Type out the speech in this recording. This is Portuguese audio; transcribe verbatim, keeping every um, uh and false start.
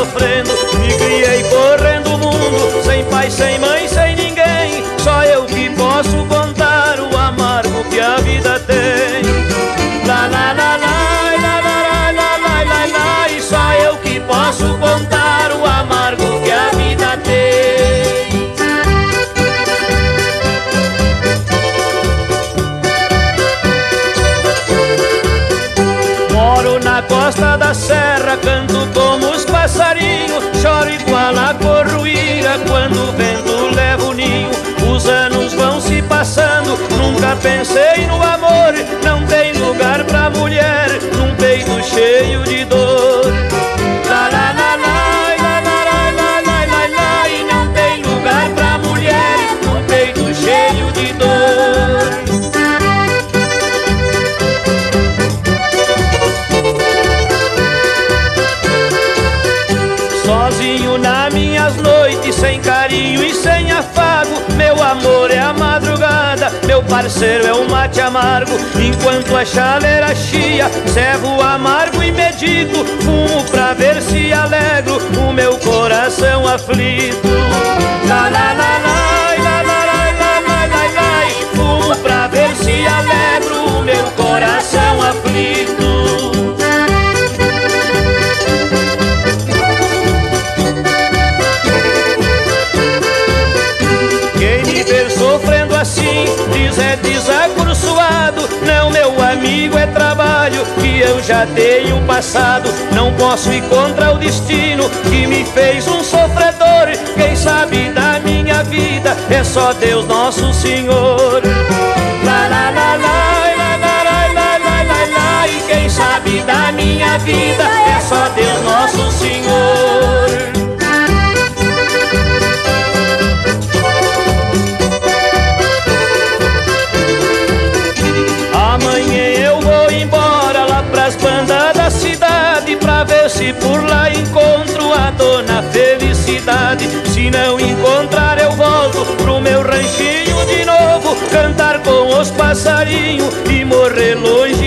sofrendo. Me criei correndo o mundo, sem pai, sem mãe, sem ninguém. Só eu que posso contar o amargo que a vida tem. Lá, lá, lá, lá, lá, lá, lá, lá, lá, lá, lá. E só eu que posso contar o amargo que a vida tem. Moro na costa da serra, canto como os passarinhos, choro igual a corruíra quando o vento leva o ninho. Os anos vão se passando, nunca pensei no amor. Não tem lugar pra mulher num peito cheio de dor. Lá, lá, lá, lá, lá, lá, lá, lá, lá, lá. E não tem lugar pra mulher num peito cheio de dor. Sozinho nas minhas noites, sem carinho e sem afago. Meu amor é a madrugada, meu parceiro é o mate amargo. Enquanto a chaleira chia, servo amargo e medito. Fumo pra ver se alegro o meu coração aflito. Lá, lá, lá, lá, lá, lá, lá, lá, lá, lá, lá. Fumo pra ver se alegro o meu coração aflito. Sofrendo assim, diz é desacursoado. Não, meu amigo, é trabalho que eu já tenho passado. Não posso ir contra o destino que me fez um sofredor. Quem sabe da minha vida é só Deus Nosso Senhor. Lá, lá, lá, lá, lá, lá, lá, lá, lá, lá, lá. E quem sabe da minha vida é só Deus Nosso Senhor. Amanhã eu vou embora lá pras bandas da cidade, pra ver se por lá encontro a dona Felicidade. Se não encontrar eu volto pro meu ranchinho de novo, cantar com os passarinhos e morrer longe